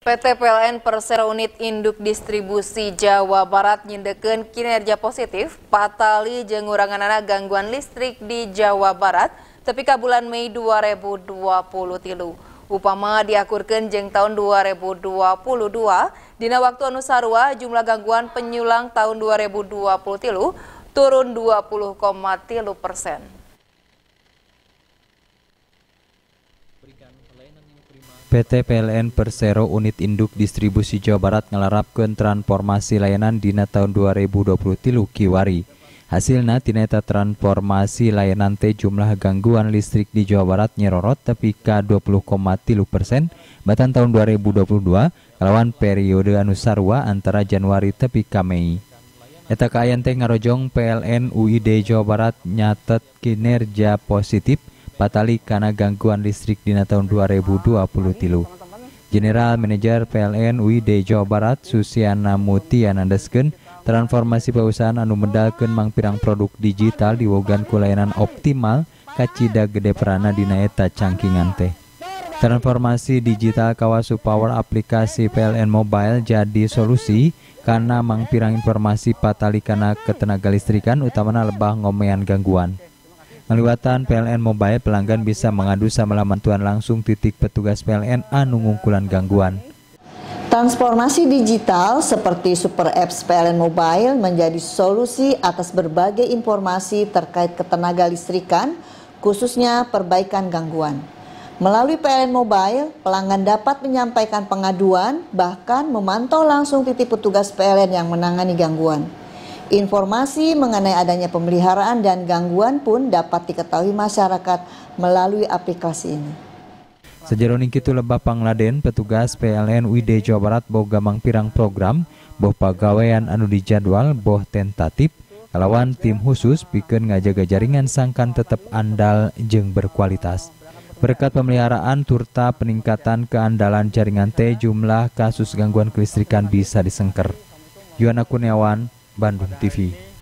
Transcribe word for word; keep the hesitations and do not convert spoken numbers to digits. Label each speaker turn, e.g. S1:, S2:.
S1: P T P L N Persero Unit Induk Distribusi Jawa Barat nyindekeun kinerja positif patali jeung nguranganana gangguan listrik di Jawa Barat tepi ka bulan Mei dua ribu dua puluh tilu. Upama diakurkeun jeung tahun dua ribu dua puluh dua, dina waktu anu sarua jumlah gangguan penyulang tahun dua ribu dua puluh tilu turun dua puluh koma tilu persen.
S2: P T P L N Persero Unit Induk Distribusi Jawa Barat ngalarapkeun transformasi layanan dina tahun dua ribu dua puluh tilu kiwari. Hasilna tina eta transformasi layanan teh jumlah gangguan listrik di Jawa Barat nyerorot tepi ka dua puluh koma tilu persen batan tahun dua ribu dua puluh dua kalawan periode anu sarua antara Januari tepi ka Mei. Eta kaayaan teh ngarojong P L N U I D Jawa Barat nyatet kinerja positif patali karena gangguan listrik dina tahun dua ribu dua puluh tilu. General Manager P L N U I D Jawa Barat Susiana Mutia nandeskeun transformasi perusahaan anu medalkeun mangpirang produk digital diwogan ku layanan optimal kacida gede perana dina eta cangkingan teh. Transformasi digital kawasu power aplikasi P L N Mobile jadi solusi karena mangpirang informasi patali kana ketenaga listrikan utamana lebah ngomean gangguan. Ngaliwatan P L N Mobile, pelanggan bisa mengadu sama lamantuan langsung titik petugas P L N anu ngungkulan gangguan.
S3: Transformasi digital seperti Super Apps P L N Mobile menjadi solusi atas berbagai informasi terkait ketenaga listrikan, khususnya perbaikan gangguan. Melalui P L N Mobile, pelanggan dapat menyampaikan pengaduan, bahkan memantau langsung titik petugas P L N yang menangani gangguan. Informasi mengenai adanya pemeliharaan dan gangguan pun dapat diketahui masyarakat melalui aplikasi ini.
S2: Sajeroning kitu lebah pangladen petugas P L N U I D Jawa Barat boga mangpirang program, boh pagawean anu dijadwal, boh tentatif, kalawan tim khusus pikeun ngajaga jaringan sangkan tetep andal jeung berkualitas. Berkat pemeliharaan turta peningkatan keandalan jaringan teh jumlah kasus gangguan kelistrikan bisa disengker. Yuana Kurniawan, Bandung T V.